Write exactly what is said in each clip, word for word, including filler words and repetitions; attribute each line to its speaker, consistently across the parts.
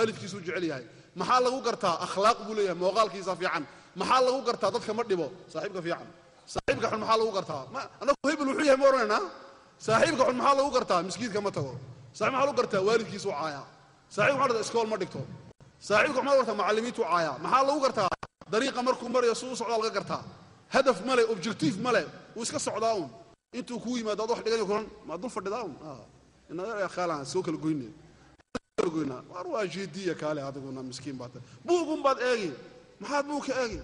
Speaker 1: waalidkiisu jecel yahay maxaa lagu gartaa akhlaaq buu leeyahay mooqaalkiisa fiican maxaa lagu gartaa dadka ma dhibo saaxiibka fiican saaxiibka xun maxaa lagu gartaa anagu hebel wuxuu yahay ma oranayna saaxiibka xun maxaa lagu gartaa miskiidka ma tago saaxiib maxaa lagu gartaa waalidkiisu caaya saaxiib maxaa iskool ma dhigto saaxiibka maxaa lagu gartaa macallimiintu caaya maxaa lagu gartaa dariiqa markuu marayo suu socdaa laga gartaa hadaf male objective male uu iska socdaa uun intuu ku yimaado wax dhigan kuran ma dul fadhidaa uun إن هذا خالع سوق الجوينة الجوينة وأروح جدية كالي هذا قلنا مسكين بعد بوقهم بعد أجي ما حد بوك أجي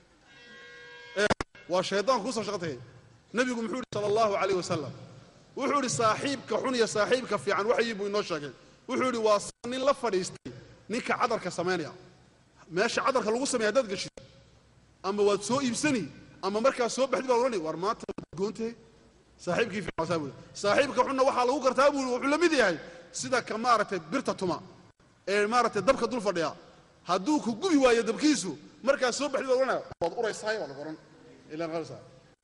Speaker 1: والشيطان خصوصا شغته نبي محمد صلى الله عليه وسلم وحوري صاحبك حني صاحبك في عن وحي يبو ينشق وحوري واصلني لفريستي نيك عذرك سمانية ماشي عذرك لو سمي هداد قشي أما وتسوق يبسني أما مركز سوق بحد بالورني ورمات قنتي صاحبك في عصابه صاحبك حنا waxa lagu gartaa buu wuxuu la mid yahay sida kamaarta birta tuma ee maarta dabka dul fadhiya haduu ku gubi waayo dabkiisu marka soo baxdo wana wad uraysaay wala qoran ila qalsa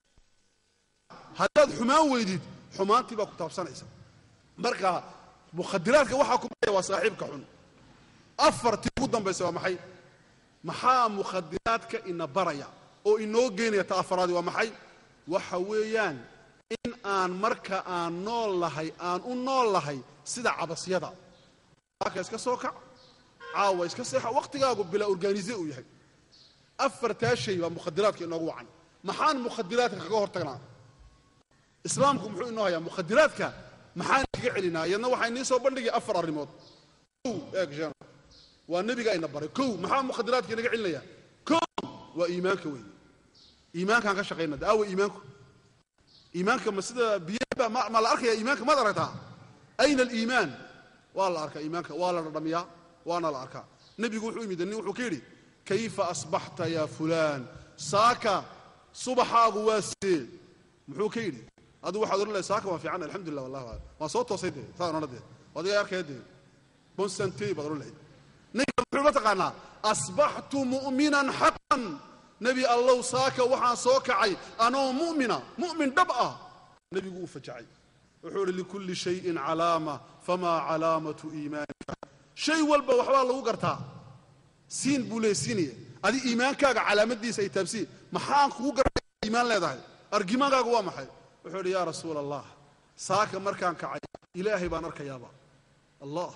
Speaker 1: hadad xumaan weydid xumaantii ba ku taabsanaysa marka mukhadiraadka waxa ku baa waa saaxiibka xun afartii ugu dambaysa waa maxay maxaa mukhadiraadka ina baraya oo inoo geenaya taafaraadi waa maxay waxa weeyaan in aan marka aan nool lahay aan u nool lahay sida cabasyada aka iska soo kac caawa iska seexa waqtigaagu bila organize u yahay afarta shay waa mukhadiraadka inoogu wacan maxaan mukhadiraadka kaga hortagnaa islaamku muxuu inoo hayaa mukhadiraadka maxaan kaga celinaa iyadna waxay inii soo bandhigay afar arrimood eeg jaan waa nabiga ina baray kow maxaa mukhadiraadka inaga celinaya kow waa iimaanka weeye iimaankaan ka shaqaynaa daawo iimaanku إيمانك مسدا بيبا ما ما الأركي إيمانك ما درتها أين الإيمان؟ والله أركا إيمانك والله الرمية وأنا الأركا نبي يقول حوي مدني وحكيري كيف أصبحت يا فلان ساكا صبحا غواسي محوكيري هذا واحد يقول لي ساكا ما في عنا الحمد لله والله ما صوته صيته صار نرده وهذا يا أركي هذه بونسنتي بدروا لي نبي يقول لك أصبحت مؤمنا حقا نبي الله ساكا وحان سوكعي أنا مؤمنة مؤمن دبأة نبي يقول فجعي وحول لكل شيء علامة فما علامة إيمانك شيء والبا وحوال الله قرتها سين بولي سينية هذه إيمانك علامة دي سيتابسين محانك وقرت إيمان لا يدعي أرجمانك قوام محي وحول يا رسول الله ساكا مركان كعي إلهي بانرك يابا الله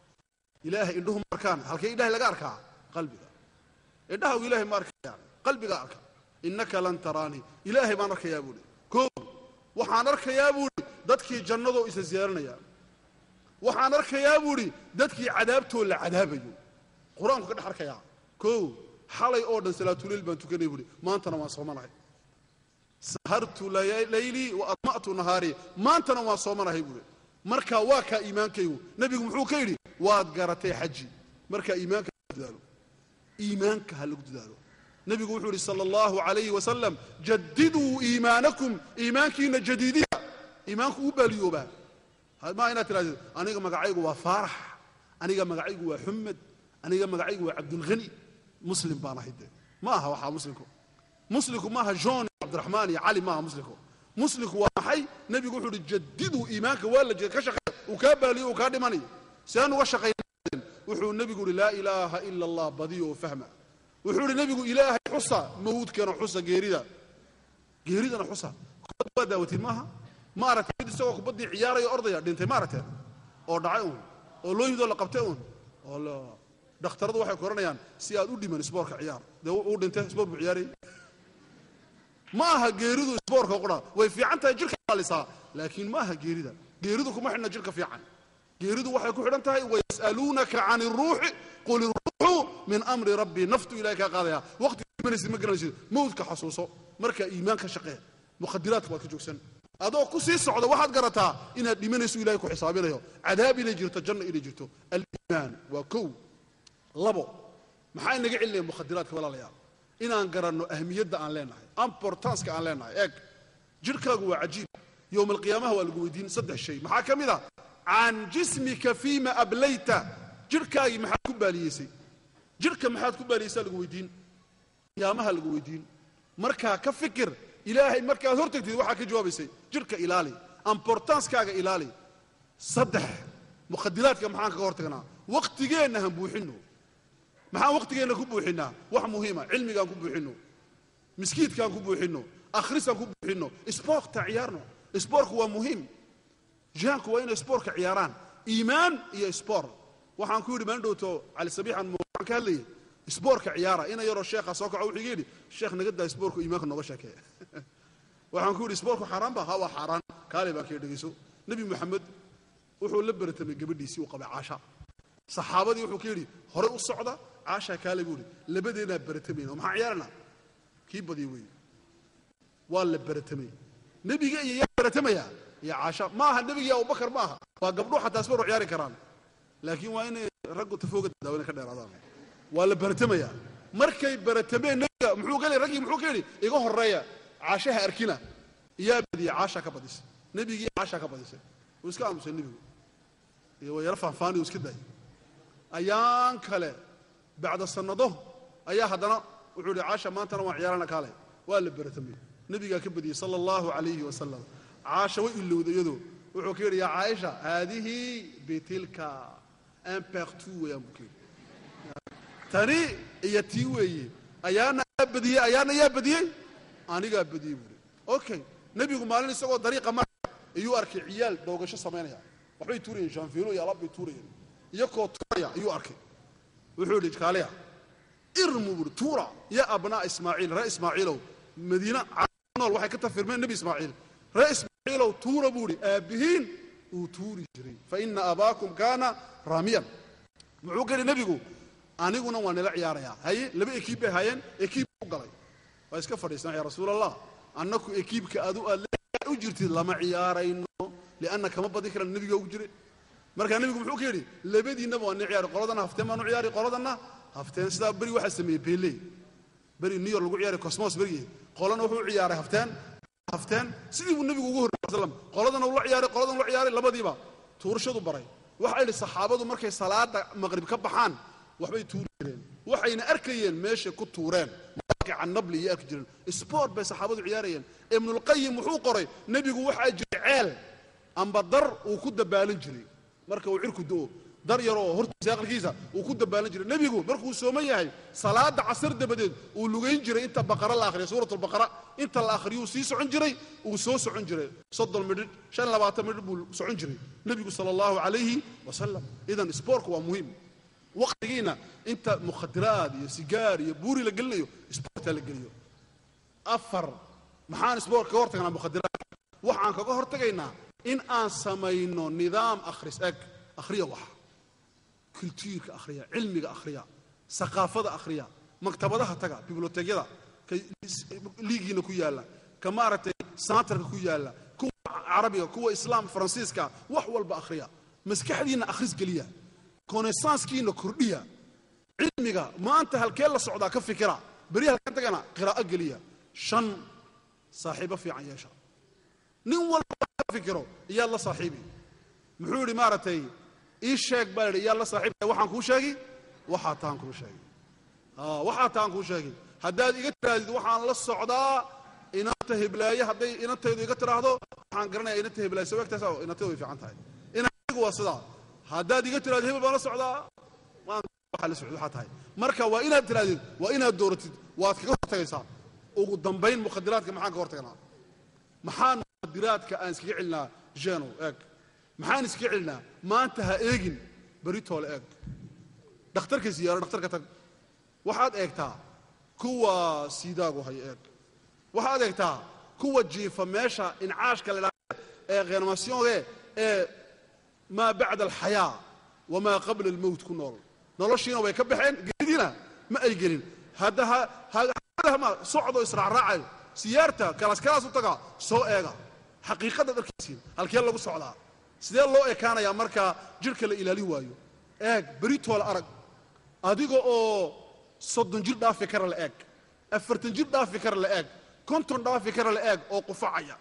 Speaker 1: إلهي إنهم مركان هل كي إلهي لقارك قلبي ذا إنه إلهي مركان يعني قلبي قارك إنك لن تراني إلهي بانرك يا بولي كون waxaan arkayaa buuri dadkii jannadu isa ziyaaranaya waxaan arkayaa buuri dadkii cadaabtooda la cadaabayo quraanku ka dhaxarkaya koo xalay oo dhan salaatul leil baan tukanay buuri maantana waan soomanahay sahartu layli wa atma'tu nahari maantana waan soomanahay buuri marka waa ka iimaankaygu nabigu muxuu ka yiri waad garatay xaji marka iimaanka dadaalo iimaanka hal dadaalo نبي يقول صلى الله عليه وسلم جددوا إيمانكم إيمانكين جديدية إيمانكم باليوبا هذا ما هنا ترى أنا جا مقعيق وفرح أنا جا مقعيق وحمد أنا جا مقعيق وعبد الغني مسلم بانا هيدا ما هو حا مسلمكم مسلمكم ما هو جون عبد الرحمن يا علي ما هو مسلمكم مسلمكم وحي نبي يقول جددوا إيمانك ولا كشق وكابلي وكادماني سأنو وشقين وحول النبي يقول لا إله إلا الله بديع وفهمه وحول النبي يقول إلهي حصى موت كان حصى جيريدا جيريدا حصى قد بدا وتماها ما رت يد سوق بدي عياري أرضية دنت ما رت أو دعيون أو لو يدل قبتهم والله دكتور واحد كورونا يعني سياد ودي من سبورك عيار ده ودنت سبور بعياري ما ها جيريدا سبورك قرا وفي عنتها جرك خالصة لكن ما ها جيريدا جيريدا كم إحنا جرك في عن جيريدا واحد كورونا انتهى ويسألونك عن الروح قل الروح من أمر ربي نفت إليك قاضيها وقت من اسم مقرن موت كحصوصه مركا إيمانك شقيه مخدرات والكجوكسن هذا كسي صعود واحد قرتها إن لمن يسوي إليك حسابنا عذاب إلى جرت الجنة إلى جرته الإيمان وكو لبو محاين نقع اللي مخدرات ولا لا إن أنقرن أهمية ده أن لنا أمبورتانس كأن لنا إيك جركا هو عجيب يوم القيامة هو الجويدين صدق الشيء محاكم إذا عن جسمك فيما أبليت جركاي maxaad ku baaliyay jirka maxaad ku baaliyay lagu weydiin qiyaamaha lagu weydiin marka ka fikir ilaahay marka aad hortagtid waxa ka jawaabaysay jirka ilaali importance kaaga ilaali saddex mukhadiraadka maxaan ka hortagnaa waqtigeena han buuxino maxaa waqtigeena ku buuxinaa wax muhiima cilmigaan ku buuxino miskiidkaan ku buuxino akhrisaan ku buuxino isboorta ciyaarno isboorku waa muhiim jaanku waa inay isboorka ciyaaraan iimaan iyo isboor waxaan ku yidhi maandhowto cali sabiixan waxaan ka hadlayay isboorka ciyaara ina yaroo sheekha soo kaco wuxuu yidhi sheekh naga daa isboorku iimaanka nooga sheekeeya waxaan ku yidhi isboorku xaaraan baa ha waa xaaraan kaale baan ka dhegeyso nabi maxamed wuxuu la baratamay gabadhiisii uu qabay caasha saxaabadii wuxuu ka yidhi hore u socda caasha kaale buu yidhi labadeennaa baratamayna oo maxaa ciyaarana kii badiyo weeye waa la baratamay nebiga iyo yaa baratamaya iyo caasha ma aha nebiga iyo abubakar ma aha waa gabdho xataa isboor u ciyaari karaan laakiin waa inay raggu tafooga daawada ka dheeraadaan waa la baratamaya markay baratameen nebiga muxuu galay raggii muxuu ka yidhi iga horeeya caashaha arkina yaa badiya caasha ka badisay nebigii caasha ka badisay uu iska aamusay nebigu iyo waa yara faahfaani uu iska daayay ayaan kale bacda sanado ayaa haddana wuxuu yidhi caasha maantana waan ciyaarana kaale waa la baratamay nebigaa ka badiyey sala allahu calayhi wasalam caasha way ilowday iyadoo wuxuu ka yidhi yaa caaisha haadihi bitilka impertu weeyaan buu ka yidhi tani iyo tii weeye ayaana yaa badiyey ayaana yaa badiyey anigaa badiyey buuri okay nebigu maalin isagoo dariiqa maraya ayuu arkay ciyaal doogasho samaynaya waxbay tuurayeen shaanfiilo iyo alaab bay tuurayeen iyakoo tuuraya ayuu arkay wuxuu yidhi kaaliya irmu buuri tuura ya abnaa ismaaciil ree ismaaciilow madiina nool waxay ka tafirmeen nebi ismaaciil ree ismaaciilow tuura buuri aabbihiin uu tuuri jiray fa ina abaakum kaana raamiyan muxuu ka yidhi nebigu aniguna waa nila ciyaarayaa haye laba ekiib bay hayeen ekiib u galay waa iska fadhiisana yaa rasuul allah annaku ekiibka adu aad u jirtid lama ciyaarayno lianna kama badin karaan nebiga ugu jire markaa nebigu muxuu ka yidhi labadiinnaba waa ni ciyaari qoladana hafteen baanu ciyaari qoladanna hafteen sidaa beri waxaa sameeyey beeley beri new york lagu ciyaaray cosmos berigii qolana wuxuu ciyaaray hafteen hafteen sidii buu nebigu ugu horreeyey sallam qoladana uu la ciyaaray qoladan la ciyaaray labadiiba tuurashadu baray waxa ay saxaabadu markay salaada maqrib ka baxaan waxbay tuuri jireen waxayna arkayeen meesha ku tuureen markay nabli iyo arki jireen sport bay saxaabadu ciyaarayeen ibn al-qayyim wuxuu qoray nebigu waxa jecel amba dar uu ku dabaalan jiray marka uu cirku doo dar yaroo hortiisa aqalkiisa uu ku dabaalan jiray nebigu markuu sooman yahay salaada casr dabadeed uu lugeyn jiray inta baqara la akhriyo suuratul baqara inta la akhriyo sii socon jiray uu soo socon jiray soddon midhid shan iyo labaatan midhid buu socon jiray nebigu sallallahu alayhi wasallam idan sportku waa muhiim waqtigiina inta mukhadaraad iyo sigaar iyo buuri la gelinayo sporta la geliyo afar maxaan sport ka hortagnaa mukhadaraad waxaan kaga hortagaynaa in aan samayno nidaam akhris eg akhriya waxa kultuurka akhriya cilmiga akhriya saqaafada akhriya maktabadaha taga biblioteegyada liigiina ku yaala ka maaragtay santarka ku yaala kuwa carabiga kuwa islaam faransiiska wax walba akhriya maskaxdiina akhris geliya connaissancekiina kordhiya cilmiga maanta halkee la socdaa ka fikira beri halkan tagana qiraa'o geliya shan saaxiibo fiican yeesha nin walba ka fikiro iyaa la saaxiibi muxuu yidhi maaragtay ii sheeg baa yidhi iyaa la saaxiibay waxaan kuu sheegi waxaa taan kuu sheegi waxaa taan kuu sheegi haddaad iga tirahdid waxaan la socdaa inanta hiblaaye hadday inantaydu iga tiraahdo waxaan garanayaa inanta hiblaaye saweegtaas oo inantaydu way fiican tahay inantigu waa sidaa haddaad iga tirahdid hebel baan la socdaa waan waxaa la socda waxaa tahay marka waa inaad tirahdid waa inaad dooratid waad kaga hortagaysaa ugu dambayn mukhadiraadka maxaan ka hortagnaa maxaan mukhadiraadka aan iskaga celinaa jeno eeg maxaan iskaga celinaa maanta ha eegin beritoole eeg dhakhtarka siyaaro dhakhtarka tag waxaad eegtaa kuwa siidaagu hay eeg waxaad eegtaa kuwa jiifa meesha incaashka la idhaahdo ee reanimationge ee maa bacda alxayaa wamaa qabla almowt ku nool noloshiina way ka baxeen geeridiina ma ay gelin hadda ma socdo israacraacayo siyaarta kalaskalaas u taga soo eega xaqiiqada darkiisiin halkee lagu socdaa sidee loo ekaanayaa markaa jirka la ilaalin waayo eeg beritoole arag adiga oo soddon jir dhaafi kara la eeg afartan jir dhaafi kara la eeg konton dhaafi kara la eeg oo qufacaya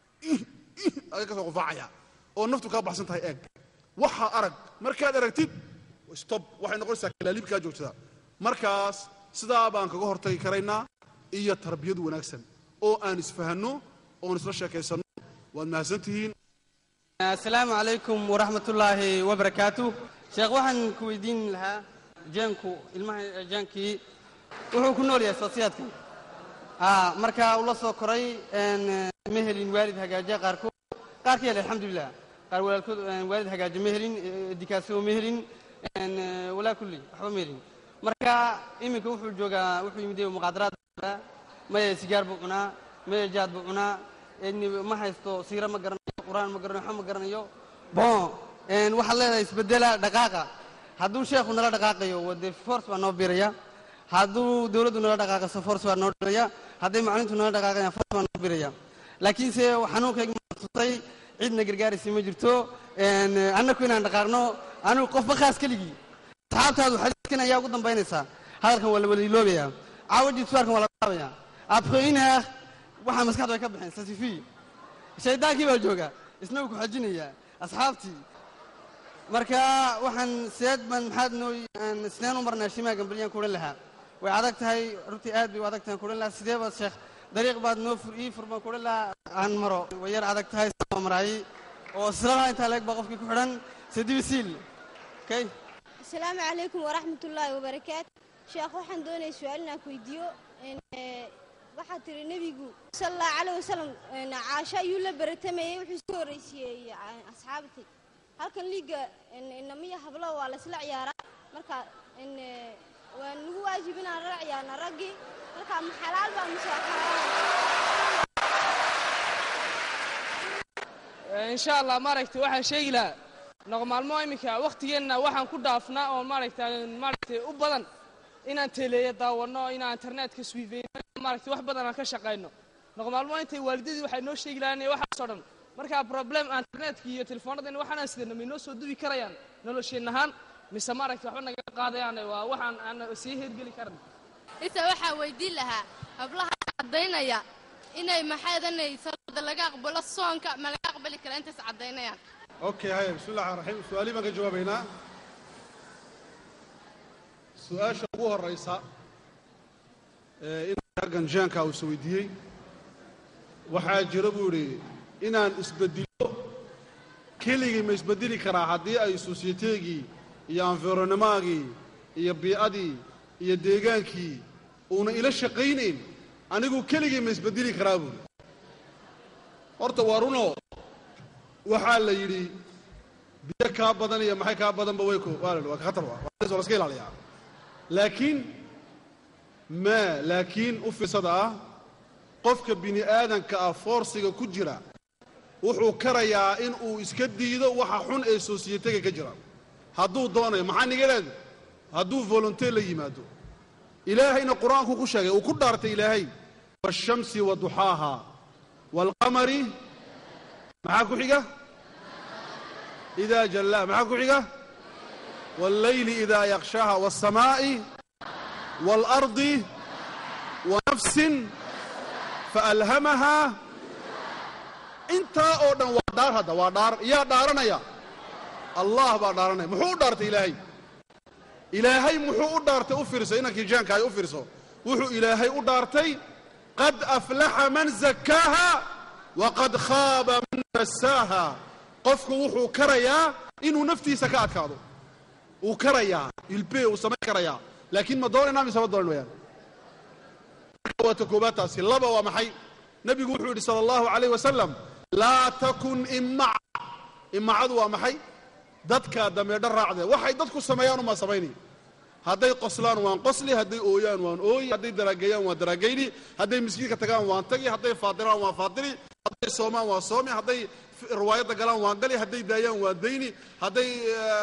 Speaker 1: adiga kasoo qufacaya oo naftu kaa baxsan tahay eeg waxaa arag markaad aragtid stop waxay noqonaysaa kalaaliibkaa joogtada markaas sidaa baan kaga hortagi karaynaa iyo tarbiyad wanaagsan oo aan isfahanno oon isla sheekaysanno waad mahadsantihiin
Speaker 2: السلام عليكم ورحمة الله وبركاته sheekh waxaan ku weydiin lahaa jaanku ilmaha jaankii wuxuu ku nool yahay soosiyaadkan aa marka uu la soo koray een mehelin waalid hagaajiya qaarkood qaarkii alxamdulillah qaar walaalkood waalid hagaajiya mehelin dikaasoo mehelin een walaa kulli waxba mehelin marka iminka wuxuu joogaa wuxuu yimid muqaadaraad ma sigaar buu cunaa ma jaad buu cunaa ma haysto siira ma garanayo quraan ma garanayo ma garanayo bon een waxa leedahay isbedela dhaqaaqa hadduu sheekhu nala dhaqaaqayo wada force waa noo biiraya hadduu dawladdu nala dhaqaaqayso force waa noo dhiraya hadday macallintu nala dhaqaaqayaan force waa noo biiraya laakiinse xanuunkayga matusay cidna gargaaraysa ma jirto een annaku inaan dhaqaaqno anigu qofba khaas keligii asxaabtaadu xadiiskan ayaa ugu dambaynaysaa hadalkan waa la waliiloobayaa caawadii suwaarkan waa la qaabaya après une heure waxaa maskaxda ay ka baxeen sasifi shaydaankii baa jooga isna uu ku xajinayaa asxaabtii marka waxaan seed ban maxaad noo isnaan u marnaa shimaa gambaliyaan ku odhan lahaa way adag tahay runtii aad bay u adag tahay ku odhan lahaa sidee baad sheekh dariiq baad noo fur ii furban ku odhan lahaa aan maro way yar adag tahay soo maraayay oo islamaa intaa leeg baa qofkii ku xidhan sadiisiil okay
Speaker 3: السلام عليكم ورحمة الله وبركاته شيخ waxaan doonay su'aal inaan ku weydiiyo in waxa tiri nabigu sallallahu alayhi wasallam caasha ayuu la baratamay wuxuu soo horeysiyay asxaabtii halkan liiga inamiya hablo waa la isla ciyaaraa marka in waan ugu waajibinaa raaciyana raggi marka ma xalaal baa mise
Speaker 4: in sha Allah maaragtay waxaan sheegi lahaa naqmaalmo imika waqtigeena waxaan ku dhaafnaa oo maaragtay maaragtay u badan inaan teleeyo daawano inaan internetka swiifeyno maaragtay wax badan aan ka shaqeyno naqmaalmo intay waalidadii waxay noo sheegi lahayn waxa soo dhan marka problem internetka iyo telefoonada waxaan sidana ma noo soo duwi karayaan nolosheen ahaan mise maaragtay waxba naga qaadayaan waa waxaan aan sii heergeli karno
Speaker 5: inta waxa weydiin lahaa hablaha cadeynaya inay maxaadanay salada laga aqbalo soonka ma laga aqbali kara intaas cadeynayaan
Speaker 1: اوكي هاي بسم الله الرحمن الرحيم سؤالي ما جوابينا سؤال شبوه الرئيسة إن كان جانكا وسويديي وحاجر بوري إن اسبدلو كلي ما اسبدلي كرا حدي أي سوسيتيجي يا انفيرونماغي يا بيئدي يا ديغانكي ونا إلى الشقينين أنا أقول كلي ما اسبدلي كرا بوري horta warunoo waxaa la yidhi biyo kaa badan iyo maxay kaa badanba way ku waa khatar waa waa iska ilaaliyaa laakiin ma laakiin u fiirsada ah qofka bini aadanka ah forsiga ku jira wuxuu karayaa in uu iska diido waxa xun ee society-ga ka jira hadduu doonayo maxaa niga leedahay hadduu volunteer la yimaado ilaahayna qur-aanku ku sheegay uu ku dhaartay ilaahay washamsi wa duxaaha walqamari maxaa ku xiga إذا جلاها معك حقيقة والليل إذا يغشاها والسماء والأرض ونفس فألهمها انت أولا ودار هذا ودار يا دارنا يا الله بادارنا محو دارت إلهي إلهي محو دارت أفرس إنك جانك هاي أفرسه وحو إلهي أدارتي قد أفلح من زكاها وقد خاب من دساها qofku wuxuu karayaa inuu naftiisa ka adkaado uu karayaa ilbee uu samayn karayaa laakiin ma doonayna mise ma doonan wayaan وتكوباتاسي لبا ومحي نبي وحود صلى الله عليه وسلم لا تكن إمع إمع عدوى محي ددك دمير الرعدة وحي ددك السميان وما سميني هدي قصلان وان قصلي هدي أويان وان أوي هدي دراجيان وان دراجيني هدي مسكين كتجان وان تجي هدي فاضران وان فاضري هدي صومان وان صومي هدي رواية قلان وان قلي هدي دايان وان ديني هدي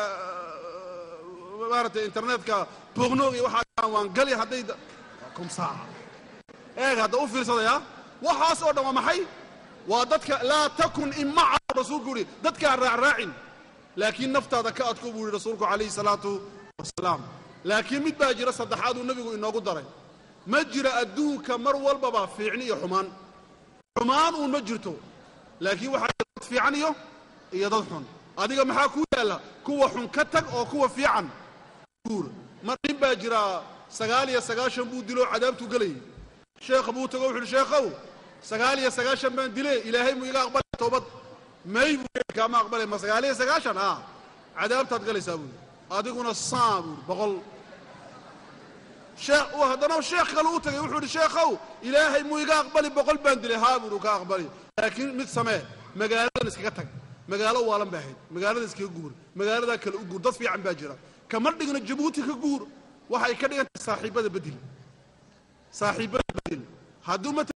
Speaker 1: مارت إنترنت كا بغنوغي واحد وان قلي هدي كم ساعة إيه هذا أوفر صديا وحاس أودا ومحي ودتك لا تكن إمع الرسول قولي دتك الراعين لكن نفط هذا كأتكو بولي رسولك عليه الصلاة والسلام لكن مد باجرة صدحاد النبي إنه قدره مجرى أدوه كمر والبابا في عني حمان حمان ومجرته لكن واحد في عنيه يضحون هذه محا كولا كوا حنكتك أو كوا في عن كور مرين باجرة سقاليا سقاشن بو دلو عذابته قلي شيخ أبو تقول الشيخ أو سقاليا سقاشن من دلي إلهي مو يلا أقبل توبت ما يبغى كما أقبل ما سقاليا سقاشن آه عذابته تقلي سابون adiguna saan buuri boqol sheekh uu haddana sheekh kale u tagay wuxuu yidhi sheekhow ilaahay muu iga aqbali boqol baan dilay haa buuri uu ka aqbali laakiin mid samee magaaladan iskaga tag magaalo waalan baa ahayd magaalada iskaga guur magaaladaa kale u guur dad fiican baa jira kama dhigna jabuuti ka guur waxay ka dhigan tahay saaxiibada bedel saaxiibada bedel hadduu